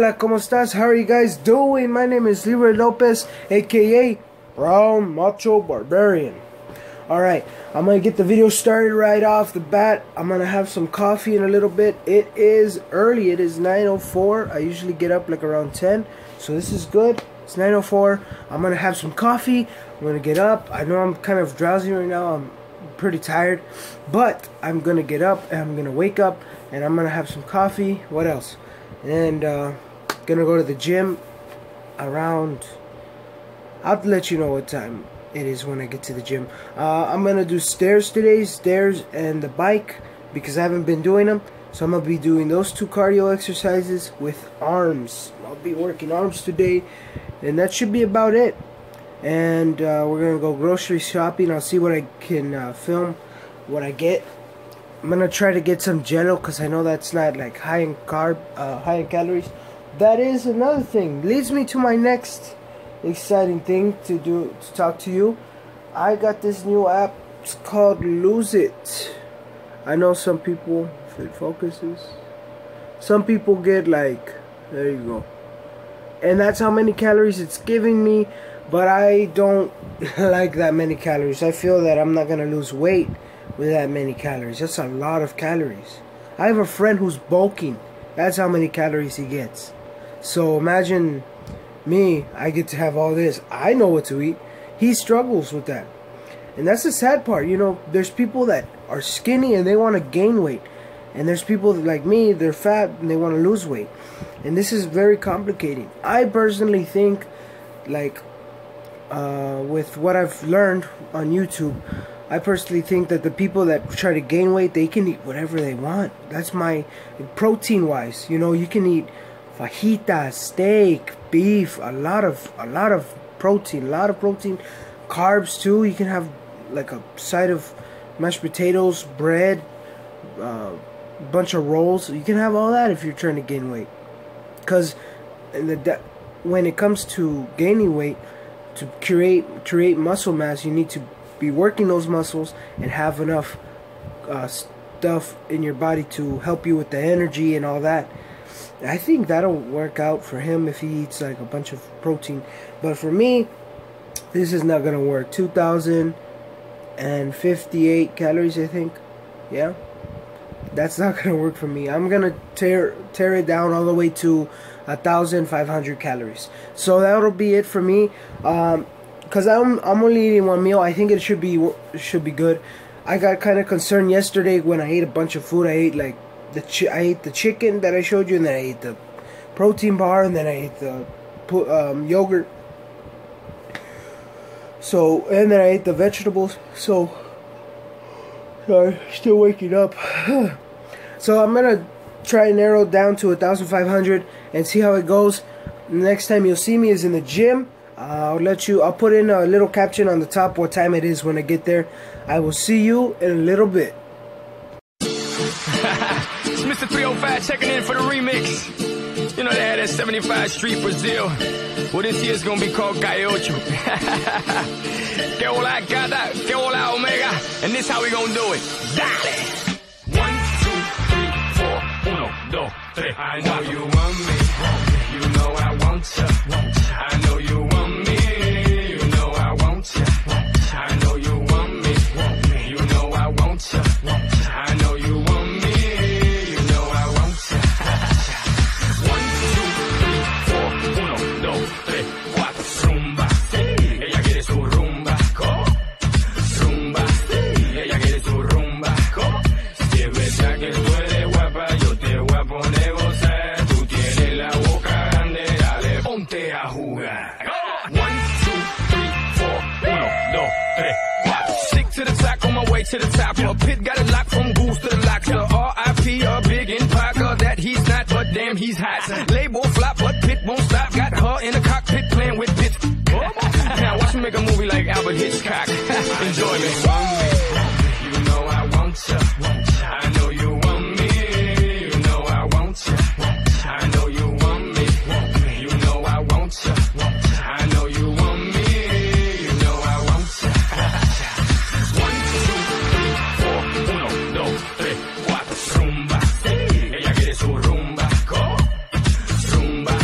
Hola, ¿cómo estás? How are you guys doing? My name is Leroy Lopez, aka Brown Macho Barbarian. Alright, I'm going to get the video started right off the bat. I'm going to have some coffee in a little bit. It is early. It is 9:04. I usually get up like around 10. So this is good. It's 9:04. I'm going to have some coffee. I'm going to get up. I know I'm kind of drowsy right now. I'm pretty tired. But I'm going to get up and I'm going to wake up and I'm going to have some coffee. What else? And gonna go to the gym around, I'll let you know what time it is when I get to the gym. I'm gonna do stairs today, stairs and the bike, because I haven't been doing them. So I'm gonna be doing those two cardio exercises with arms. I'll be working arms today, and that should be about it. And we're gonna go grocery shopping. I'll see what I can film, what I get. I'm gonna try to get some Jello because I know that's not like high in calories. That is another thing. Leads me to my next exciting thing to talk to you. I got this new app. It's called Lose It. I know some people, if it focuses, some people get like, there you go. And that's how many calories it's giving me. But I don't like that many calories. I feel that I'm not gonna lose weight with that many calories. That's a lot of calories. I have a friend who's bulking. That's how many calories he gets. So imagine me, I get to have all this. I know what to eat. He struggles with that. And that's the sad part. You know, there's people that are skinny and they want to gain weight. And there's people like me, they're fat and they want to lose weight. And this is very complicating. I personally think, like, with what I've learned on YouTube, I personally think that the people that try to gain weight, they can eat whatever they want. That's my protein wise. You know, you can eat fajitas, steak, beef, a lot of protein, carbs too. You can have like a side of mashed potatoes, bread, bunch of rolls. You can have all that if you're trying to gain weight. Because when it comes to gaining weight, to create muscle mass, you need to be working those muscles and have enough stuff in your body to help you with the energy and all that. I think that'll work out for him if he eats like a bunch of protein. But for me, this is not gonna work. 2,058 calories, I think. Yeah, that's not gonna work for me. I'm gonna tear it down all the way to 1,500 calories. So that'll be it for me. Cause I'm only eating one meal. I think it should be good. I got kind of concerned yesterday when I ate a bunch of food. I ate like I ate the chicken that I showed you, and then I ate the protein bar, and then I ate the yogurt. So, and then I ate the vegetables. So, sorry, still waking up. So I'm gonna try and narrow it down to 1,500 and see how it goes. Next time you'll see me is in the gym. I'll put in a little caption on the top what time it is when I get there. I will see you in a little bit. It's Mr. 305 checking in for the remix. You know they had that 75 Street Brazil. Well, this year's gonna be called Calle Ocho. Que hola gata, que hola omega. And this how we gonna do it. Dale! 1, 2, 3, 4, 1, 2, 3. I know you want me. You know I want you. I know you want me. You know I want you. I know you want me. You know I want you. I know you want me. You know I want you. 1, 2, 3, 4, 1, 2, 3, 4. Rumba. Ella quiere su rumba. Rumba. Ella quiere su rumba. Si es verdad que tú eres guapa, yo te voy a poner gozar. Tú tienes la boca grande, dale, ponte a jugar. 1, 2, 3, 4, 1, 2, 3, 4. Stick to the top, on my way to the top. A pit got it locked from goose to the lock. To R.I.P. a big in Parker that he's not, but damn he's hot. Label flop, but Pit won't stop. Got her in the cockpit playing with bits. Now watch me make a movie like Albert Hitchcock. Enjoy me. You know I want you. I know you want me. You know I want you. I know you want me. You know I want you. I know you want me. You know I want you. 1, 2, 3, 4, 1, 2, 3, 4. Rumba. Ella quiere su rumba. Rumba.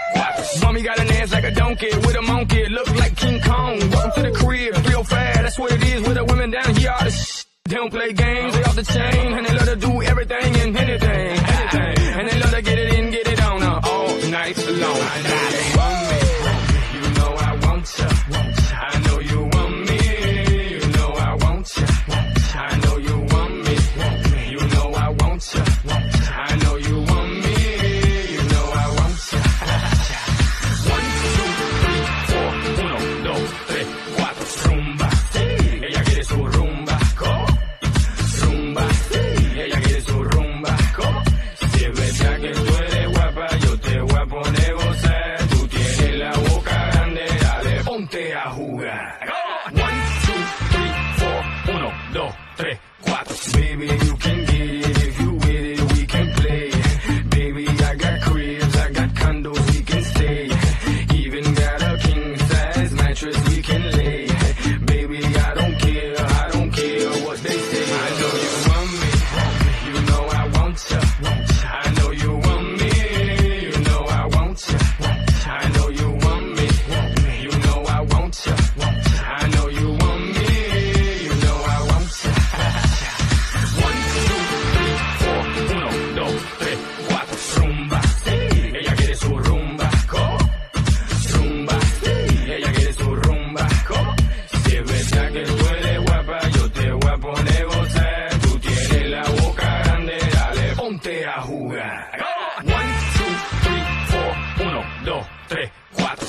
Mommy got an ass like a donkey with a monkey, look like King Kong. Welcome to the crib, real fast. That's what it is with the women down here. All the they don't play games, they off the chain, and they love to do everything and anything, and they love to get it in, get it on all night long. They want me, you know I want ya. I know you want me, you know I want ya. I know you want me, you know I want ya. I know you want me, you know I want ya. 1, 2, 3, 4, 1, 2, 3, 4, rumba. Ella quiere su rumba. Rumba, ella quiere su rumba. Si es verdad que tú eres guapa, yo te voy a poner gozar. Tú tienes la boca grande, dale, ponte a jugar. 1, 2, 3, 4, 1, 2, 3, 4. Baby, you can get it if you with it, we can play. Baby, I got cribs, I got condos, we can stay. Even got a king size mattress we can lay. Baby, I don't care what they say. I know you want me, you know I want ya. I know you want me, you know I want ya. I know you want me, you know I want ya. I know you want me, you know I want ya. 1, 2, 3, 4, 1, 2, 3, 4, rumba. Ella quiere su rumba, rumba. Ella quiere su rumba. Si es verdad que tú eres guapa, yo te voy a poner gozar. Tú tienes la boca grande, dale, ponte a jugar. 1, 2, 3, 4, 1, 2, 3, 4.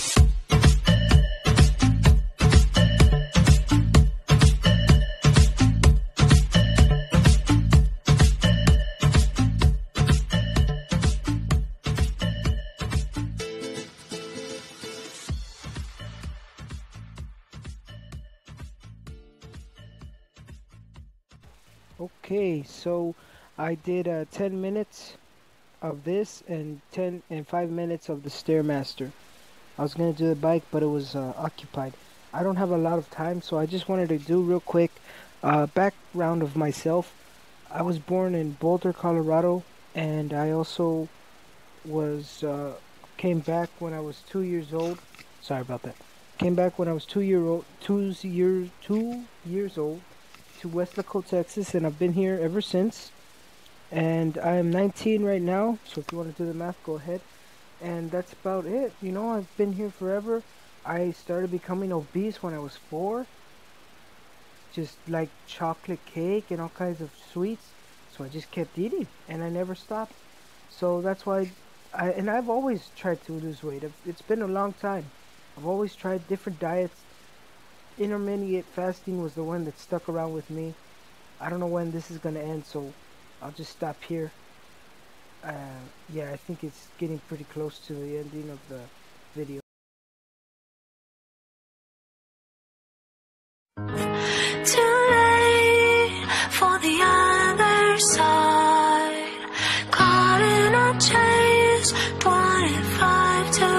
Okay, so I did 10 minutes of this and 5 minutes of the Stairmaster. I was gonna do the bike, but it was occupied. I don't have a lot of time, so I just wanted to do real quick background of myself. I was born in Boulder, Colorado, and I also was came back when I was 2 years old. Sorry about that. Came back when I was 2 years old to Westlaco, Texas, and I've been here ever since. And I am 19 right now, so if you want to do the math, go ahead. And that's about it. You know, I've been here forever. I started becoming obese when I was 4. Just like chocolate cake and all kinds of sweets. So I just kept eating, and I never stopped. So that's why I've always tried to lose weight. It's been a long time. I've always tried different diets. Intermittent fasting was the one that stuck around with me. I don't know when this is going to end, so I'll just stop here. Yeah, I think it's getting pretty close to the ending of the video. Too late for the other side. Caught in a chase, 25 to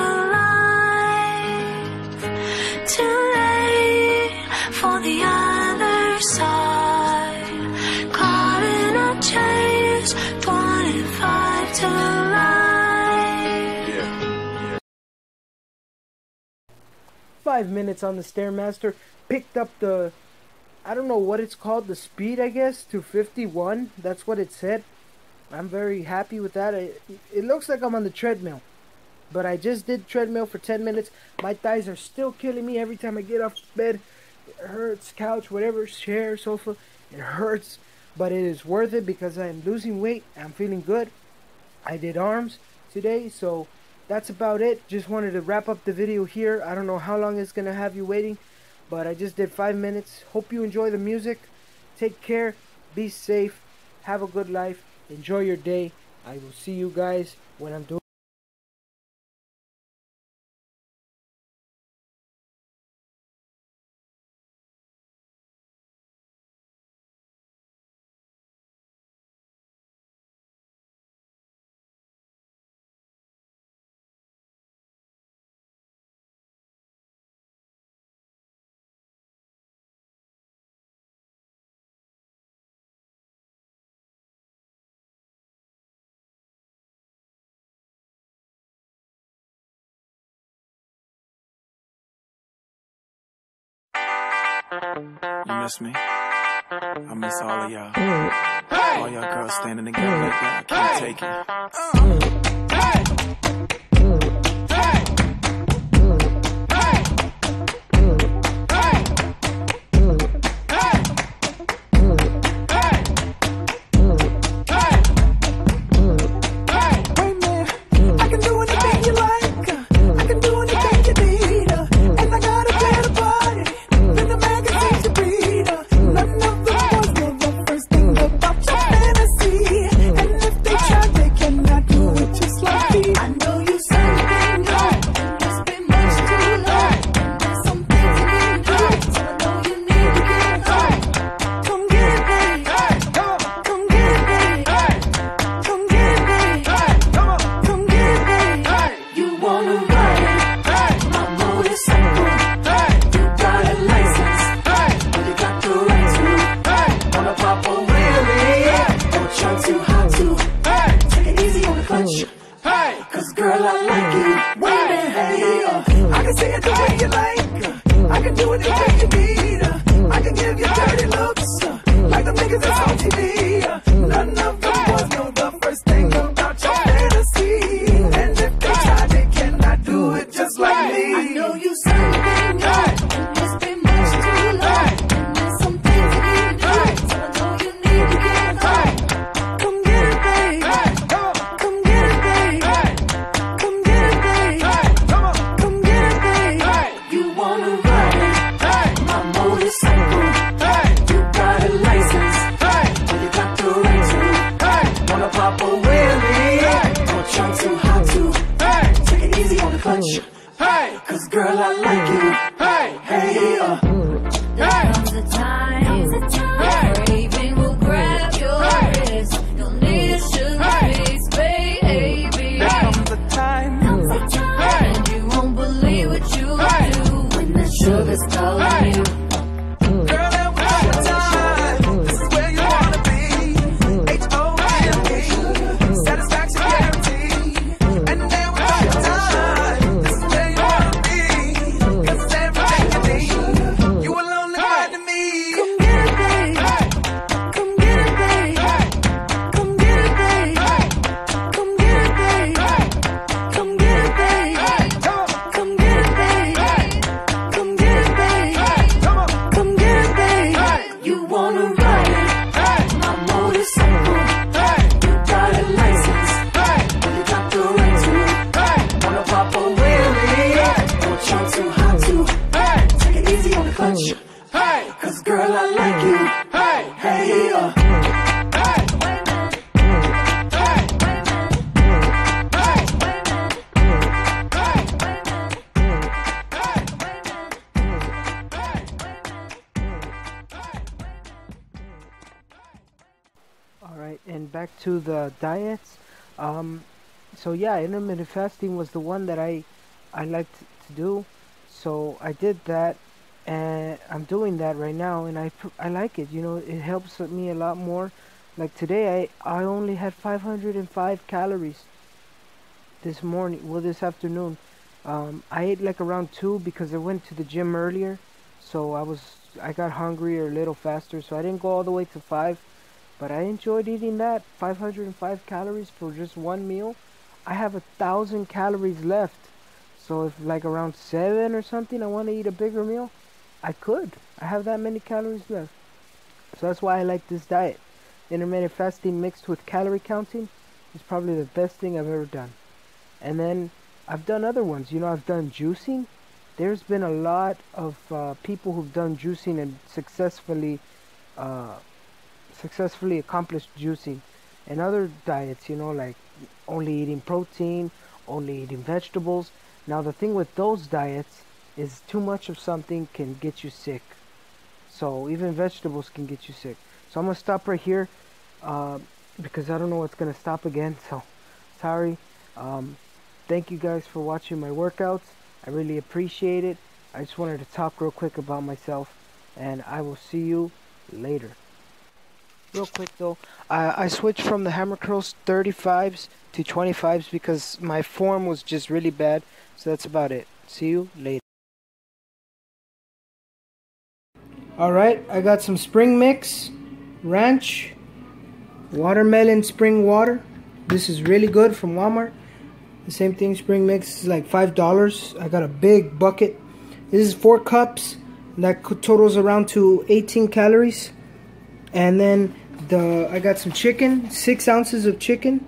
life. Too late for the other side. Caught in a chase, 25 to life. 5 minutes on the Stairmaster. Picked up the, I don't know what it's called, the speed, I guess, to 51. That's what it said. I'm very happy with that. It looks like I'm on the treadmill, but I just did treadmill for 10 minutes. My thighs are still killing me every time I get off bed. It hurts, couch, whatever, chair, sofa, it hurts, but it is worth it because I am losing weight. I'm feeling good. I did arms today, so that's about it. Just wanted to wrap up the video here. I don't know how long it's gonna have you waiting, but I just did 5 minutes. Hope you enjoy the music. Take care, be safe, have a good life, enjoy your day. I will see you guys when I'm doing You miss me? I miss all of y'all. All y'all girls standing together like that. I can't take it. Cause girl, I like you. Wait a minute, I can say it the way you like. I can do it the way you need. I can give you dirty looks, like the niggas that's on TV. None of them boys know the first thing about your fantasy. And if they try, they cannot do it just like me. I know you something good, must be much too long. There's some things you need to do, so I know you need to get home. Come get it, babe. Come get it, babe. Come get it, babe. Come get it, babe. You wanna ride my motorcycle? You got a license, you got the right to. Wanna pop a wheelie? Don't try too hard to. Take it easy on the clutch. Cause girl, I like you. There comes a time, the craving will grab your wrist. You'll need a sugar face, baby. There comes a time, And you won't believe what you do when the sugar's calling you. girl, there will come a time. This is where you wanna be. H-O-M-E, satisfaction guaranteed. And there will come a time. This is where you wanna be. Cause it's everything you need. You alone invite me. Come get it, babe. Come get it, babe. Come get it, babe. Come get it, babe. Come get it, babe. Come get it, babe. Come get it, babe. Come get it, babe. You wanna ride my motorcycle? You got a license, you got the right to. Wanna pop a wheelie? Don't try too hard to. Take it easy on the clutch. Cause girl, I like you. Alright, and back to the diets. So yeah, intermittent fasting was the one that I liked to do. So I did that, and I'm doing that right now, and I like it. You know, it helps me a lot more. Like today, I only had 505 calories this morning. Well, this afternoon. I ate like around 2 because I went to the gym earlier. So I got hungrier a little faster. So I didn't go all the way to 5. But I enjoyed eating that. 505 calories for just one meal. I have 1,000 calories left. So if like around 7 or something I want to eat a bigger meal, I could. I have that many calories left. So that's why I like this diet. Intermittent fasting mixed with calorie counting is probably the best thing I've ever done. And then I've done other ones. You know, I've done juicing. There's been a lot of people who've done juicing and successfully accomplished juicing. And other diets, you know, like only eating protein, only eating vegetables. Now the thing with those diets is too much of something can get you sick. So even vegetables can get you sick. So I'm gonna stop right here because I don't know what's gonna stop again. So sorry. Thank you guys for watching my workouts. I really appreciate it. I just wanted to talk real quick about myself, and I will see you later. Real quick though, I switched from the hammer curls 35s to 25s because my form was just really bad. So that's about it. See you later. Alright, I got some spring mix, ranch, watermelon spring water. This is really good from Walmart. The same thing, spring mix is like $5. I got a big bucket. This is 4 cups. That totals around to 18 calories. And then I got some chicken, 6 ounces of chicken.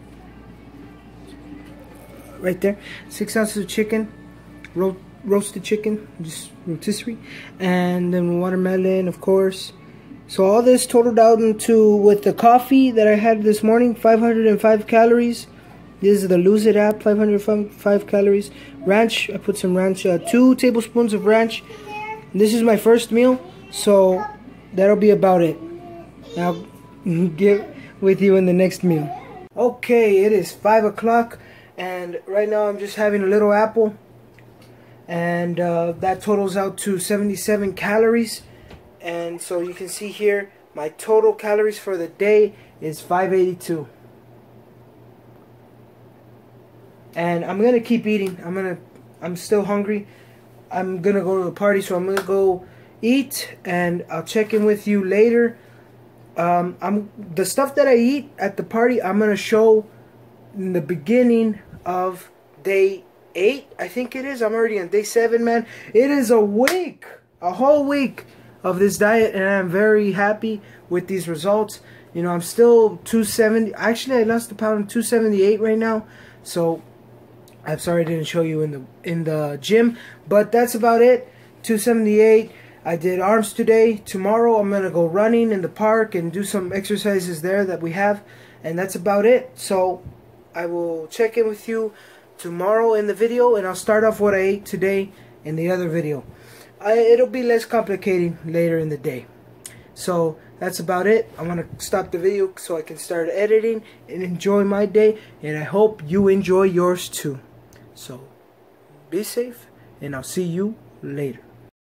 Right there, 6 ounces of chicken, roasted chicken, just rotisserie, and then watermelon, of course. So all this totaled out into, with the coffee that I had this morning, 505 calories. This is the Lose It app, 505 calories. Ranch, I put some ranch, 2 tablespoons of ranch. This is my first meal, so that'll be about it. I'll get with you in the next meal. Okay, it is 5 o'clock. And right now I'm just having a little apple, and that totals out to 77 calories. And so you can see here my total calories for the day is 582. And I'm gonna keep eating. I'm still hungry. I'm gonna go to the party, so I'm gonna go eat, and I'll check in with you later. The stuff that I eat at the party, I'm gonna show in the beginning of day 8, I think it is. I'm already on day 7, man. It is a week, a whole week of this diet, and I'm very happy with these results. You know, I'm still 270. Actually, I lost a pound. I'm 278 right now. So I'm sorry I didn't show you in the gym, but that's about it. 278. I did arms today. Tomorrow I'm gonna go running in the park and do some exercises there that we have, and that's about it. So I will check in with you tomorrow in the video, and I'll start off what I ate today in the other video. It'll be less complicated later in the day. So that's about it. I'm gonna stop the video so I can start editing and enjoy my day, and I hope you enjoy yours too. So be safe, and I'll see you later.